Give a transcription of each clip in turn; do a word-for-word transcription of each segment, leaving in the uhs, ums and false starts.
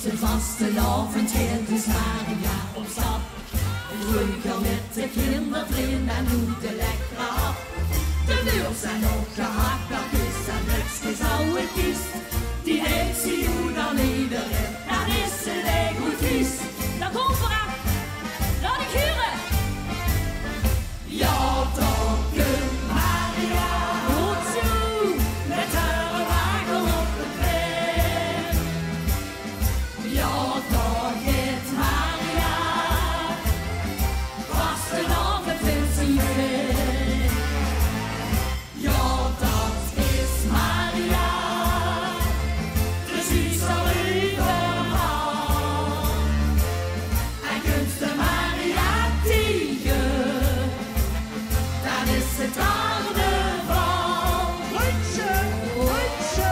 het vastelavond hield is Maria op stap. Vroeger met de kinderen en moeder lekker af. De deur zijn opgehakt, dat is een leukste zou het is. Die heeft ze hoe dan iedereen, dan is ze leeg goed vies. Dan komt vooraf, laat ik huren. Ja, danke Maria. Goed zo. Met haar wagen op het plein. Ja, daar gaat Maria. Vastelavond vindt ze fijn. Ja, dat is Maria. Precies al overal. En kunst de Maria tegen. Dan is het carnaval. Rondje, rondje.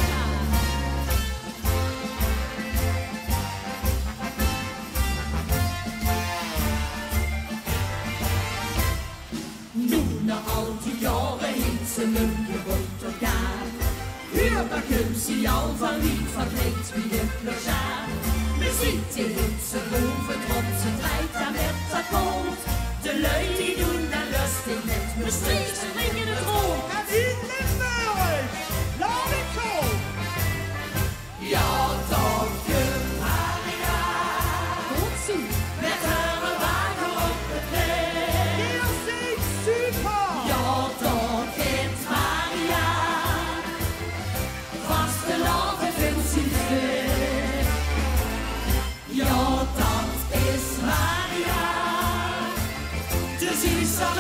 Nu na al die jaren heeft ze een gewoond elkaar. Huur dat kunt ze al van lief verkleed wie de plochard. Muziek die heeft ze boven op, ze draait aan met dat komt. De lui die doen dan lustig met me street, ze drinken het rond. En in Limburg, laat ik go. Ja, danke Maria. Goed zo. Met haar wagen op het plein. Hier zingt super. Ja, dat is Maria. Vastelavond vindt ze fijn. Ja, dat is Maria. Dus is al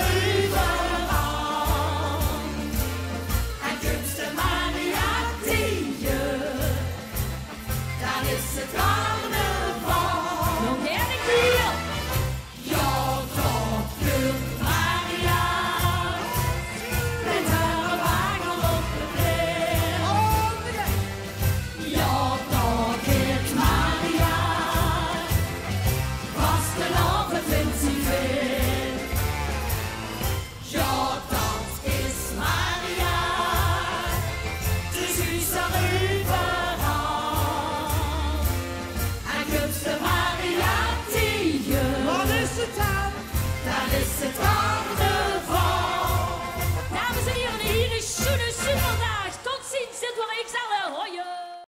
overal. En kunst de Maria tegen. Dan is het carnaval.